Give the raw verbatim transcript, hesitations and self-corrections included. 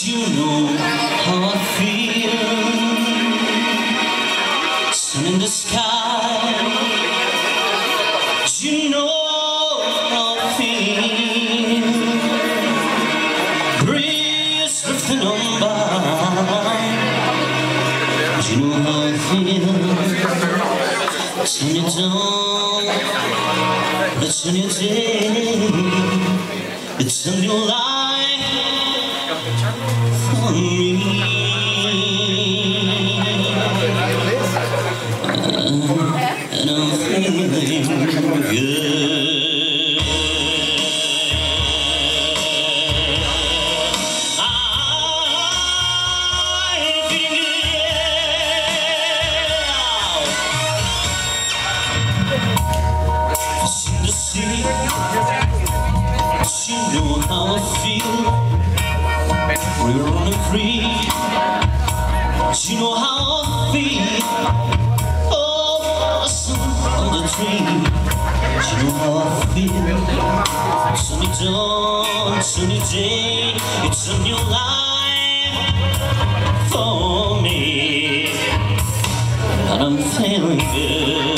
You know how I feel. Sun in the sky. You know how I feel. Breeze drifting on by. You know how I feel. Turn it on. It's a new day. It's a new life for me. And I'm feeling good. I'm feeling good. The sea. You know how I feel. We're running free. You know how I feel. Oh, blossom on the tree. You know how I feel. Sunny dawn, sunny day. It's a new life for me. And I'm feeling good.